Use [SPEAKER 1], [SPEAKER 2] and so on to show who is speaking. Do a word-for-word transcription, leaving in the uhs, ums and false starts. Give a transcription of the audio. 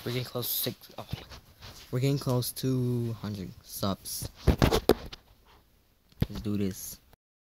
[SPEAKER 1] We're getting close to six. Oh, we're getting close to one hundred subs. Let's do this.